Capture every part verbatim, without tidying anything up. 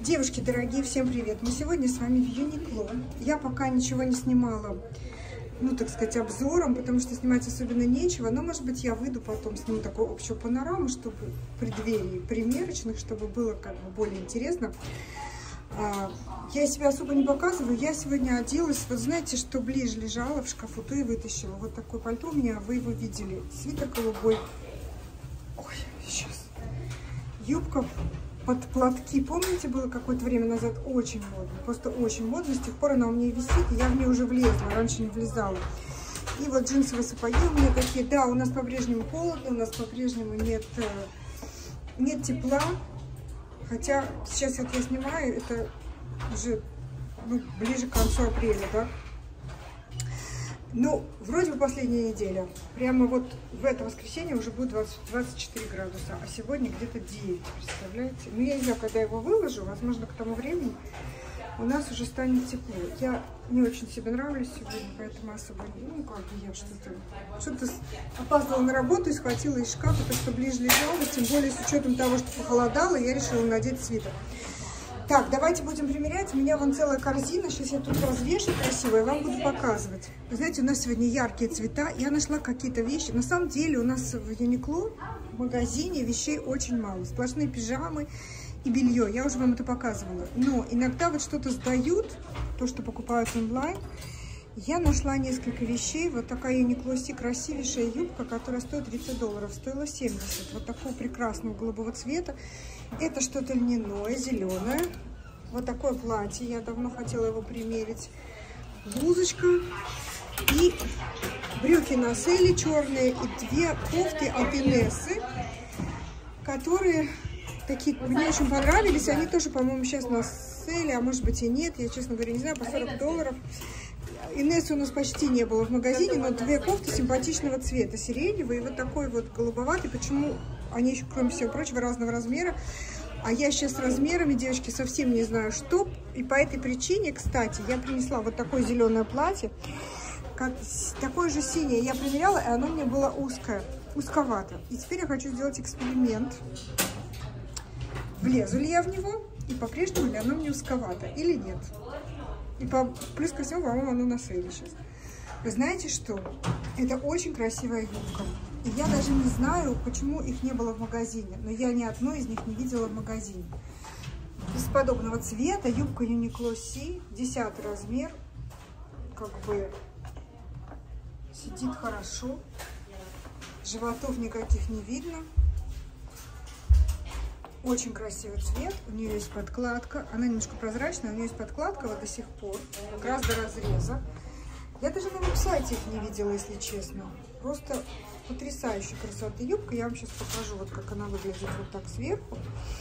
Девушки дорогие, всем привет! Мы сегодня с вами в Юникло. Я пока ничего не снимала, ну, так сказать, обзором, потому что снимать особенно нечего. Но, может быть, я выйду потом, сниму такую общую панораму, чтобы в преддверии примерочных, чтобы было как бы более интересно. Я себя особо не показываю. Я сегодня оделась, вот знаете, что ближе лежало в шкафу, то и вытащила. Вот такое пальто у меня, вы его видели. Свитер голубой. Ой, сейчас. Юбка под платки. Помните, было какое-то время назад очень модно. Просто очень модно. С тех пор она у меня висит, и я в нее уже влезла. Раньше не влезала. И вот джинсовые сапоги у меня такие. Да, у нас по-прежнему холодно, у нас по-прежнему нет, нет тепла. Хотя сейчас вот я снимаю, это уже ну, ближе к концу апреля, да? Ну, вроде бы последняя неделя. Прямо вот в это воскресенье уже будет двадцать, двадцать четыре градуса, а сегодня где-то девять, представляете? Ну, я не знаю, когда я его выложу, возможно, к тому времени у нас уже станет тепло. Я не очень себе нравлюсь сегодня, поэтому особо, ну, как бы я что-то что-то опаздывала на работу и схватила из шкафа то, что ближе лежало, тем более с учетом того, что похолодало, я решила надеть свитер. Так, давайте будем примерять. У меня вон целая корзина. Сейчас я тут развешу красиво и вам буду показывать. Вы знаете, у нас сегодня яркие цвета. Я нашла какие-то вещи. На самом деле у нас в Юникло, в магазине, вещей очень мало. Сплошные пижамы и белье. Я уже вам это показывала. Но иногда вот что-то сдают, то, что покупают онлайн. Я нашла несколько вещей. Вот такая Юникло Си красивейшая юбка, которая стоит тридцать долларов. Стоила семьдесят. Вот такого прекрасного голубого цвета. Это что-то льняное, зеленое. Вот такое платье. Я давно хотела его примерить. Блузочка. И брюки на селе черные. И две кофты от Инессы, которые такие мне очень понравились. Они тоже, по-моему, сейчас на селе, а может быть и нет. Я, честно говоря, не знаю, по сорок долларов. Инессы у нас почти не было в магазине, но две кофты симпатичного цвета, сиреневый и вот такой вот голубоватый. Почему они еще, кроме всего прочего, разного размера? А я сейчас с размерами, девочки, совсем не знаю, что. И по этой причине, кстати, я принесла вот такое зеленое платье, как, такое же синее. Я примеряла, и оно мне было узкое, узковато. И теперь я хочу сделать эксперимент. Влезу ли я в него, и по-прежнему ли оно мне узковато, или нет. И по, плюс ко всему, по-моему, оно на сейле сейчас. Вы знаете что? Это очень красивая юбка. И я даже не знаю, почему их не было в магазине. Но я ни одной из них не видела в магазине. Из подобного цвета юбка Юникло Си, десятый размер. Как бы сидит хорошо. Животов никаких не видно. Очень красивый цвет, у нее есть подкладка, она немножко прозрачная, у нее есть подкладка вот до сих пор, как раз до разреза. Я даже на веб-сайте их не видела, если честно. Просто потрясающая красота юбка, я вам сейчас покажу, вот как она выглядит вот так сверху.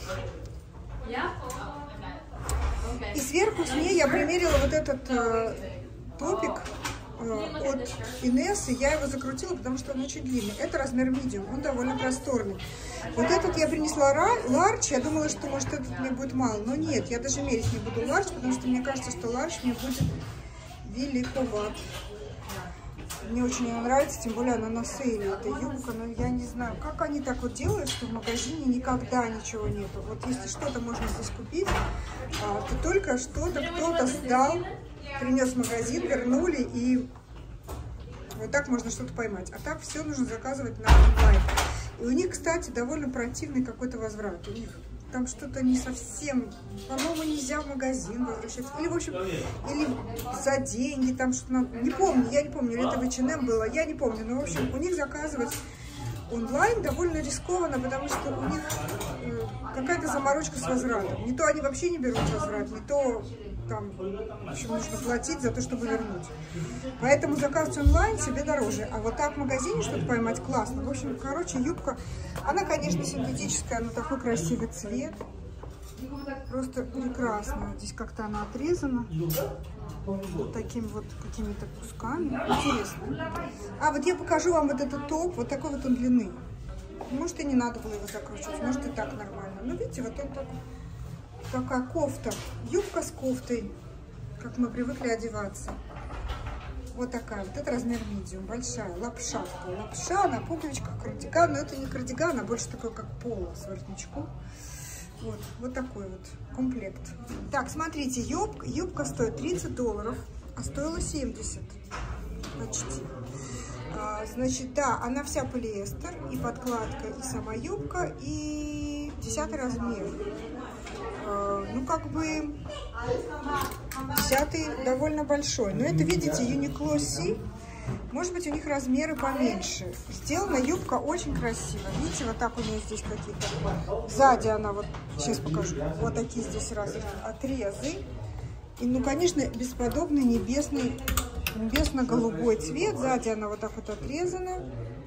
И сверху с ней я примерила вот этот э, топик э, от Инессы, я его закрутила, потому что он очень длинный. Это размер medium, он довольно просторный. Вот этот я принесла ларч, я думала, что может этот мне будет мало, но нет, я даже мерить не буду ларч, потому что мне кажется, что ларч мне будет великоват. Мне очень она нравится, тем более она на сейле, эта юбка, но я не знаю, как они так вот делают, что в магазине никогда ничего нету. Вот если что-то можно здесь купить, то только что-то кто-то сдал, принес в магазин, вернули, и вот так можно что-то поймать. А так все нужно заказывать на онлайн. И у них, кстати, довольно противный какой-то возврат. У них там что-то не совсем, по-моему, нельзя в магазин возвращаться. Или, в общем, или за деньги, там что-то надо. Не помню, я не помню, или это в эйч энд эм было, я не помню. Но, в общем, у них заказывать онлайн довольно рискованно, потому что у них э, какая-то заморочка с возвратом. Не то они вообще не берут возврат, не то там, в общем, нужно платить за то, чтобы вернуть. Поэтому заказ онлайн себе дороже. А вот так в магазине что-то поймать классно. В общем, короче, юбка, она, конечно, синтетическая, но такой красивый цвет. Просто прекрасно. Здесь как-то она отрезана. Вот такими вот какими-то кусками. Интересно. А вот я покажу вам вот этот топ. Вот такой вот он длины. Может, и не надо было его закручивать. Может, и так нормально. Но видите, вот он такой. Такая кофта, юбка с кофтой, как мы привыкли одеваться. Вот такая, вот это размер medium, большая, лапша. Лапша на пуговичках, кардиган, но это не кардиган, а больше такой, как поло с воротничком. Вот, вот такой вот комплект. Так, смотрите, юбка, юбка стоит тридцать долларов, а стоила семьдесят почти. А, значит, да, она вся полиэстер, и подкладка, и сама юбка, и десятый размер. А, ну, как бы, десятый довольно большой. Но это, видите, Uniqlo Си. Может быть, у них размеры поменьше. Сделана юбка очень красиво. Видите, вот так у нее здесь какие-то. Сзади она вот, сейчас покажу. Вот такие здесь раз отрезы. И, ну, конечно, бесподобный небесный, небесно-голубой цвет. Сзади она вот так вот отрезана.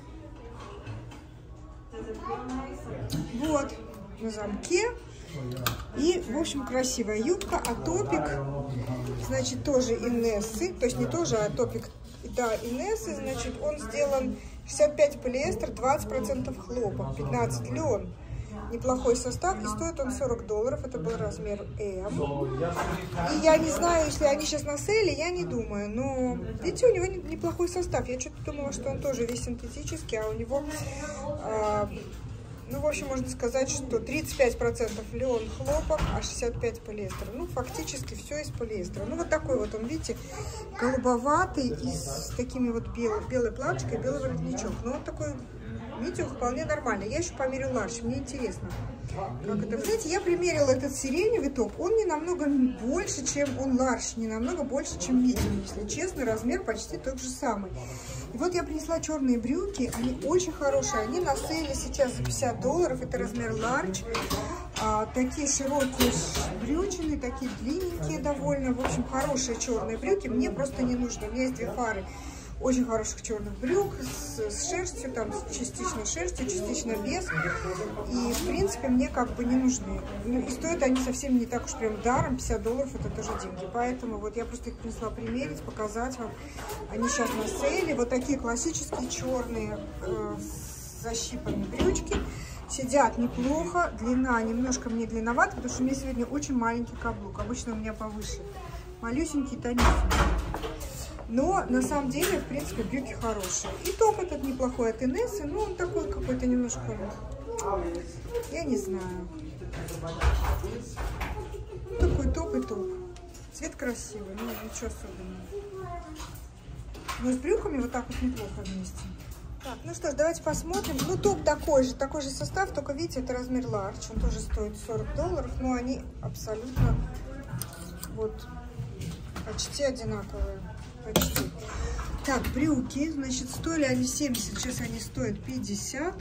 Вот, на замке. И, в общем, красивая юбка. А топик, значит, тоже Инессы. То есть не тоже, а топик. Да, Инессы, значит, он сделан шестьдесят пять полиэстер, двадцать процентов хлопок, пятнадцать лен. Неплохой состав, и стоит он сорок долларов, это был размер М. И я не знаю, если они сейчас на сейле, я не думаю, но, видите, у него неплохой состав. Я что-то думала, что он тоже весь синтетический, а у него, а, ну, в общем, можно сказать, что тридцать пять процентов лен хлопок, а шестьдесят пять процентов полиэстер. Ну, фактически все из полиэстера. Ну, вот такой вот он, видите, голубоватый и с такими вот белой, белой платочкой, белый воротничок. Но он такой, видите, вполне нормальный. Я еще померила ларч, мне интересно, как это. Вы знаете, я примерила этот сиреневый топ, он не намного больше, чем он ларч, не намного больше, чем медиум, если честно, размер почти тот же самый. И вот я принесла черные брюки, они очень хорошие, они на сейле сейчас за пятьдесят долларов, это размер large, а, такие широкие брючины, такие длинненькие довольно, в общем, хорошие черные брюки, мне просто не нужно, у меня есть две пары очень хороших черных брюк с, с шерстью, там частично шерстью, частично без, и в принципе мне как бы не нужны, ну, и стоят они совсем не так уж прям даром, пятьдесят долларов это тоже деньги, поэтому вот я просто их принесла примерить, показать вам, они сейчас на сейле, вот такие классические черные э, защипанные брючки, сидят неплохо, длина немножко мне длинновата, потому что у меня сегодня очень маленький каблук, обычно у меня повыше, малюсенький, тонюсенький. Но на самом деле, в принципе, брюки хорошие. И топ этот неплохой от Инессы, но он такой какой-то немножко, я не знаю. Такой топ и топ. Цвет красивый, ну ничего особенного. Но с брюками вот так вот неплохо вместе. Так, ну что ж, давайте посмотрим. Ну, топ такой же, такой же состав, только видите, это размер large. Он тоже стоит сорок долларов, но они абсолютно вот почти одинаковые. Почти. Так, брюки, значит, стоили они семьдесят, сейчас они стоят пятьдесят.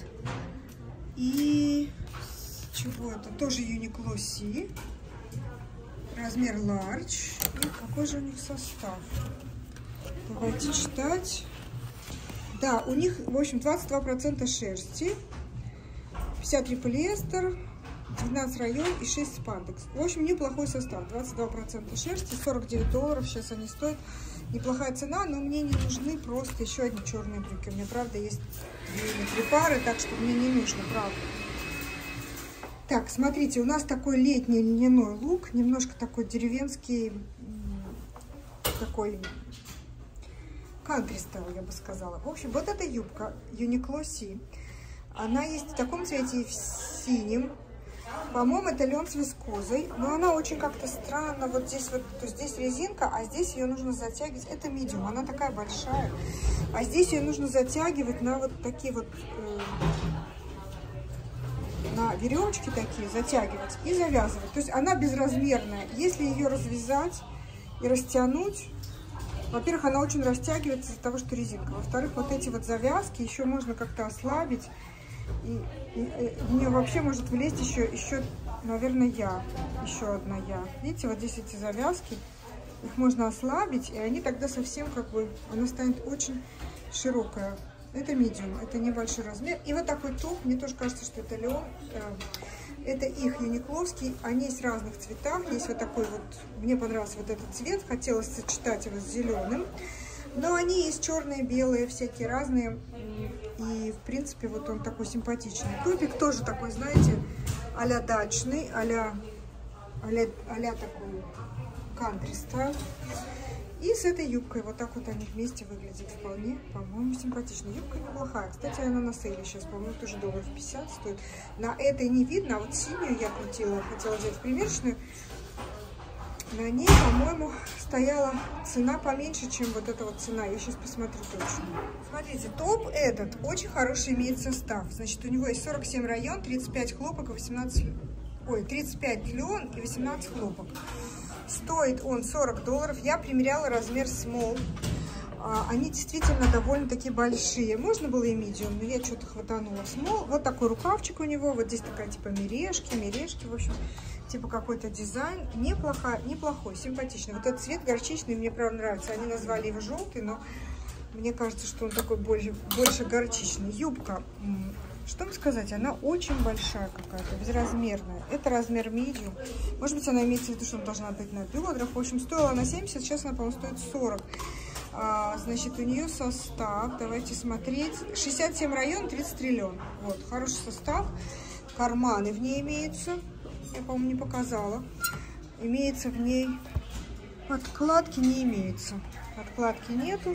И чего это? Тоже Uniqlo Си. Размер large. И какой же у них состав? Давайте читать. Да, у них, в общем, двадцать два процента шерсти, пятьдесят три полиэстер, девятнадцать район и шесть спандекс. В общем, неплохой состав. двадцать два процента шерсти, сорок девять долларов. Сейчас они стоят. Неплохая цена, но мне не нужны просто еще одни черные брюки. У меня, правда, есть две пары, так что мне не нужно, правда. Так, смотрите, у нас такой летний льняной лук, немножко такой деревенский, такой кантри стайл, я бы сказала. В общем, вот эта юбка Uniqlo Си, она есть в таком цвете и в синем. По-моему, это лен с вискозой, но она очень как-то странно, вот здесь вот, то здесь резинка, а здесь ее нужно затягивать, это медиум, она такая большая, а здесь ее нужно затягивать на вот такие вот, э, на веревочки такие, затягивать и завязывать, то есть она безразмерная, если ее развязать и растянуть, во-первых, она очень растягивается из-за того, что резинка, во-вторых, вот эти вот завязки еще можно как-то ослабить. И, и, и в нее вообще может влезть еще, еще, наверное, я. Еще одна я. Видите, вот здесь эти завязки. Их можно ослабить, и они тогда совсем как бы, она станет очень широкая. Это медиум, это небольшой размер. И вот такой топ, мне тоже кажется, что это лен. Это их юникловский. Они есть в разных цветах. Есть вот такой вот, мне понравился вот этот цвет. Хотелось сочетать его с зеленым. Но они есть черные, белые, всякие разные. И, в принципе, вот он такой симпатичный. Топик тоже такой, знаете, а-ля дачный, а-ля а-ля а-ля такой кантри стайл. И с этой юбкой вот так вот они вместе выглядят вполне, по-моему, симпатично. Юбка неплохая. Кстати, она на сейле сейчас, по-моему, тоже долларов пятьдесят стоит. На этой не видно, а вот синюю я крутила, хотела взять в примерочную. На ней, по-моему, стояла цена поменьше, чем вот эта вот цена. Я сейчас посмотрю точно. Смотрите, топ этот очень хороший имеет состав. Значит, у него есть сорок семь район, тридцать пять хлопок и восемнадцать... Ой, тридцать пять лен и восемнадцать хлопок. Стоит он сорок долларов. Я примеряла размер small. Они действительно довольно-таки большие. Можно было и medium, но я что-то хватанула small. Вот такой рукавчик у него. Вот здесь такая типа мережки, мережки, в общем, типа какой-то дизайн. Неплохой, неплохой, симпатичный. Вот этот цвет горчичный мне, правда, нравится. Они назвали его желтый, но мне кажется, что он такой больше, больше горчичный. Юбка, что вам сказать, она очень большая какая-то, безразмерная. Это размер medium. Может быть, она имеется в виду, что она должна быть на бедрах. В общем, стоила она семьдесят, сейчас она, по-моему, стоит сорок. А, значит, у нее состав, давайте смотреть, шестьдесят семь район, тридцать три лен. Вот, хороший состав. Карманы в ней имеются. Я, по-моему, не показала. Имеется в ней... Подкладки не имеется. Подкладки нету.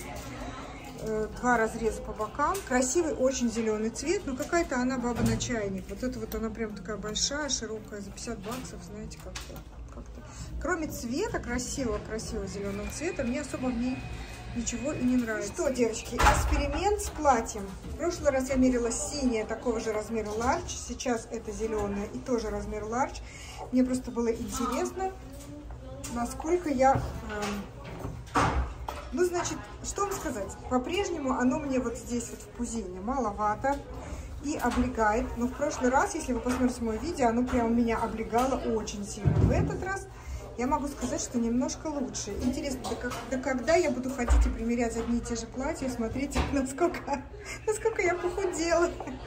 Два разреза по бокам. Красивый, очень зеленый цвет. Но какая-то она баба на чайник. Вот эта вот она прям такая большая, широкая, за пятьдесят баксов, знаете, как-то. Как Кроме цвета, красивого, красивого зеленого цвета, мне особо в ней ничего и не нравится. Что, девочки, эксперимент с платьем. В прошлый раз я мерила синее, такого же размера large. Сейчас это зеленое и тоже размер large. Мне просто было интересно, насколько я... Э, ну, значит, что вам сказать? По-прежнему оно мне вот здесь вот в пузине маловато и облегает. Но в прошлый раз, если вы посмотрите мое видео, оно прямо меня облегало очень сильно. В этот раз я могу сказать, что немножко лучше. Интересно, до, как, до когда я буду ходить и примерять одни и те же платья, смотрите, насколько, насколько я похудела.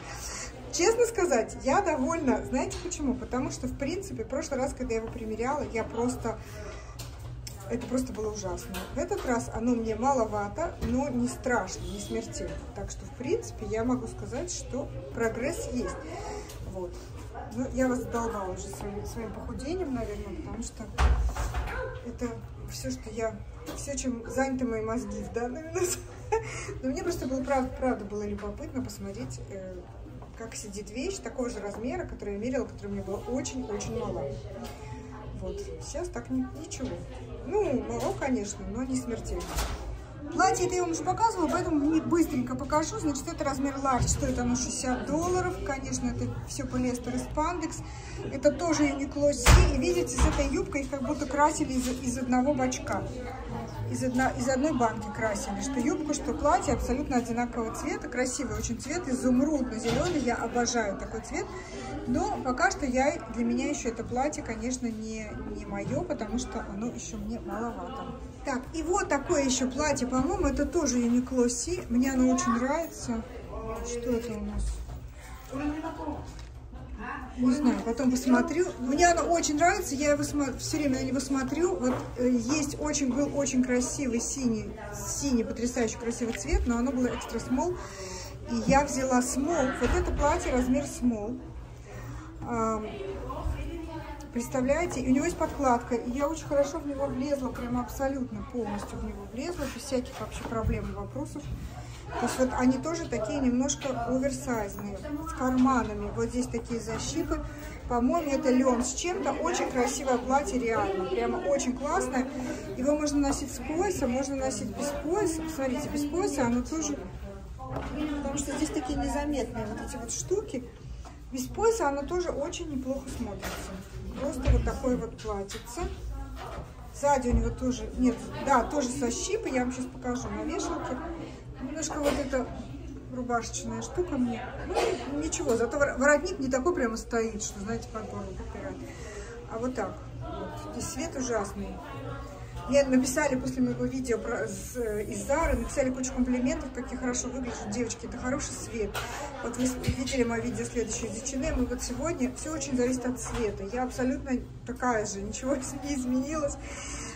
Честно сказать, я довольна. Знаете почему? Потому что, в принципе, в прошлый раз, когда я его примеряла, я просто... Это просто было ужасно. В этот раз оно мне маловато, но не страшно, не смертельно. Так что, в принципе, я могу сказать, что прогресс есть. Вот. Ну, я вас задолбала уже своим, своим похудением, наверное, потому что это все, что я... Все, чем заняты мои мозги в данный минут. Но мне просто было, правда, правда было любопытно посмотреть, э, как сидит вещь такого же размера, которую я мерила, которая мне была очень-очень мала. Вот. Сейчас так ни, ничего. Ну, мало, конечно, но не смертельно. Платье это я вам уже показывала, поэтому не быстренько покажу. Значит, это размер large, стоит оно шестьдесят долларов. Конечно, это все полиэстер и спандекс. Это тоже Uniqlo Си. И видите, с этой юбкой их как будто красили из, из одного бачка. Из, одно, из одной банки красили. Что юбка, что платье абсолютно одинакового цвета. Красивый очень цвет, изумрудно-зеленый. Я обожаю такой цвет. Но пока что я, для меня еще это платье, конечно, не, не мое, потому что оно еще мне маловато. Так, и вот такое еще платье, по-моему, это тоже Uniqlo Си. Мне оно очень нравится. Что это у нас? Не знаю, потом посмотрю. Мне оно очень нравится, я его все время на него смотрю. Вот э, есть очень, был очень красивый синий, синий, потрясающий красивый цвет, но оно было экстра small. И я взяла small. Вот это платье размер small. Представляете, и у него есть подкладка, и я очень хорошо в него влезла, прямо абсолютно полностью в него влезла, без всяких вообще проблем и вопросов. То есть вот они тоже такие немножко оверсайзные, с карманами, вот здесь такие защипы. По-моему, это лен с чем-то, очень красивое платье, реально, прямо очень классное. Его можно носить с поясом, можно носить без пояса. Смотрите, без пояса оно тоже, потому что здесь такие незаметные вот эти вот штуки. Без пояса оно тоже очень неплохо смотрится. Просто вот такое вот платьице. Сзади у него тоже, нет, да, тоже со щипой. Я вам сейчас покажу на вешалке. Немножко вот эта рубашечная штука мне. Ну, ничего, зато воротник не такой прямо стоит, что, знаете, под горло попирает. А вот так. Вот. Здесь свет ужасный. Мне написали после моего видео про, с, из Зары, написали кучу комплиментов, как я хорошо выгляжу. Девочки, это хороший свет. Вот вы видели мое видео следующее из эйч энд эм, и вот сегодня все очень зависит от цвета. Я абсолютно такая же, ничего не изменилось.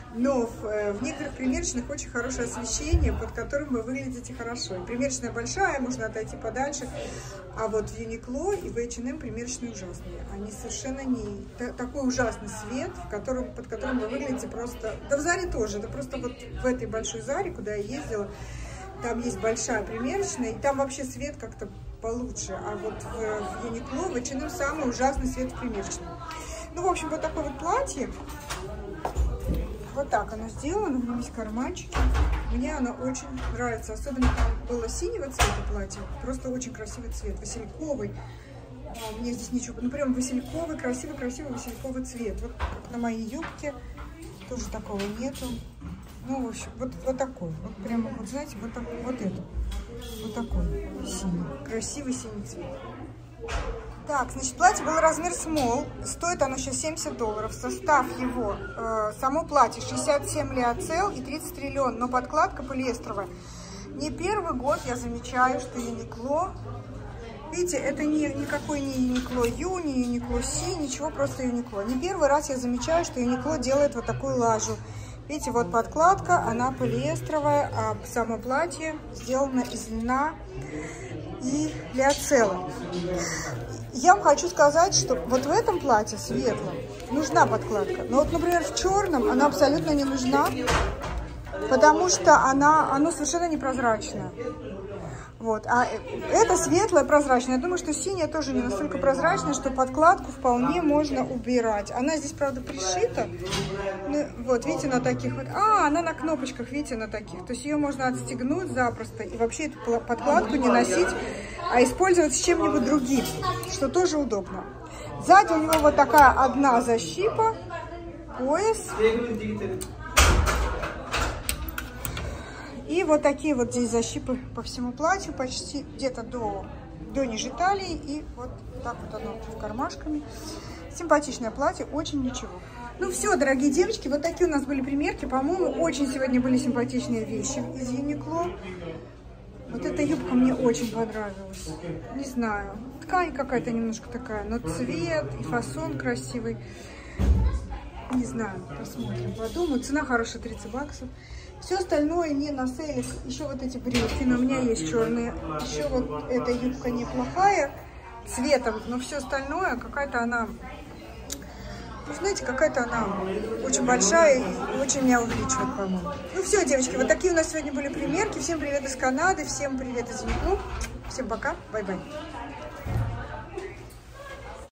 Но в, в некоторых примерочных очень хорошее освещение, под которым вы выглядите хорошо. И примерочная большая, можно отойти подальше. А вот в Юникло и в эйч энд эм примерочные ужасные. Они совершенно не... Такой ужасный свет, в котором, под которым вы выглядите просто... Да в Заре тоже. Это просто вот в этой большой Заре, куда я ездила, там есть большая примерочная, и там вообще свет как-то получше. А вот в, в Юникло, в эйч энд эм самый ужасный свет в примерочной. Ну, в общем, вот такое вот платье. Вот так оно сделано, у него есть карманчики. Мне оно очень нравится. Особенно там было синего цвета платье. Просто очень красивый цвет, васильковый. А, у меня здесь ничего, ну прям васильковый, красивый-красивый васильковый цвет. Вот как на моей юбке. Тоже такого нету. Ну, в общем, вот, вот такой. Вот прямо, вот знаете, вот, так, вот это. Вот такой синий. Красивый синий цвет. Так, значит, платье было размер small, стоит оно сейчас семьдесят долларов. Состав его, э, само платье шестьдесят семь лиоцел и тридцать три лен, но подкладка полиэстеровая. Не первый год я замечаю, что Юникло, видите, это не, никакой не Юникло Ю, не Юникло Си, ничего, просто Юникло. Не первый раз я замечаю, что Юникло делает вот такую лажу. Видите, вот подкладка, она полиэстеровая, а само платье сделано из льна и лиоцела. Я вам хочу сказать, что вот в этом платье светлом нужна подкладка. Но вот, например, в черном она абсолютно не нужна, потому что она, оно совершенно непрозрачное. Вот. А это светлое, прозрачное. Я думаю, что синее тоже не настолько прозрачное, что подкладку вполне можно убирать. Она здесь, правда, пришита. Ну, вот, видите, на таких вот. А, она на кнопочках, видите, на таких. То есть ее можно отстегнуть запросто. И вообще эту подкладку не носить, а использовать с чем-нибудь другим, что тоже удобно. Сзади у него вот такая одна защипа, пояс. И вот такие вот здесь защипы по всему платью, почти где-то до, до ниже талии. И вот так вот оно кармашками. Симпатичное платье, очень ничего. Ну все, дорогие девочки, вот такие у нас были примерки. По-моему, очень сегодня были симпатичные вещи из Юникло. Вот эта юбка мне очень понравилась. Не знаю, ткань какая-то немножко такая, но цвет и фасон красивый. Не знаю, посмотрим, подумаю. Цена хорошая, тридцать баксов. Все остальное не на сейле. Еще вот эти брюки, но у меня есть черные. Еще вот эта юбка неплохая цветом, но все остальное какая-то она, ну, знаете, какая-то она очень большая и очень меня увеличивает, по-моему. Ну все, девочки, вот такие у нас сегодня были примерки. Всем привет из Канады, всем привет из Юникло. Всем пока, бай-бай.